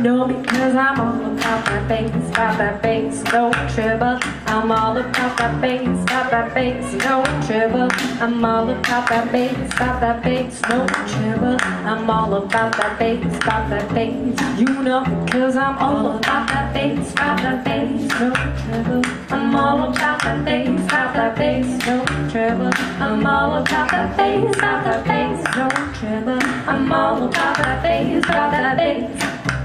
know, because I'm all about that bass, no trouble. I'm all about that bass, no trouble. I'm all about that bass, no trouble. I'm all about that bass, you know, because I'm all about that bass, no trouble. I'm all about that bass, no trouble. I'm all about that bass, no trouble. I'm all about that bass.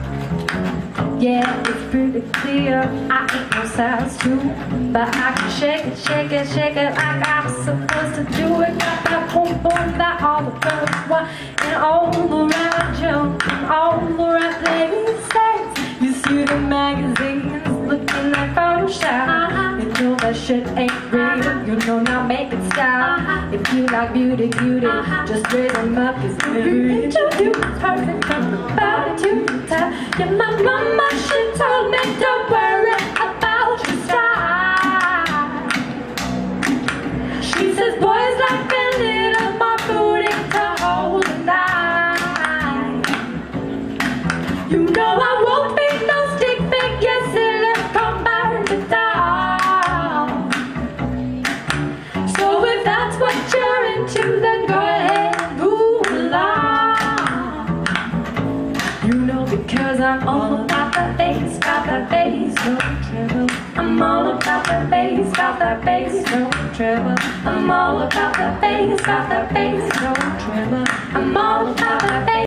Yeah, it's pretty clear I ain't no size 2, but I can shake it like I'm supposed to do it. Got that boom boom that all the girls want, and all the right junk, and all the right places. You see the magazines looking like Photoshop. You know that shit ain't real, you know now make it stop. If you like beauty, just raise them up. Cause every inch of you is perfect from the bottom to the top. Yeah, my mama, she told me don't worry about your style. She says boys like a little more booty to hold the line. You know I won't be no stick figure, silicone bar to doll. So if that's what you're into, then go ahead and move along. You know, because I'm all about that bass, no trouble. I'm all about that bass, no trouble. I'm all about that bass, no trouble. I'm all about that bass.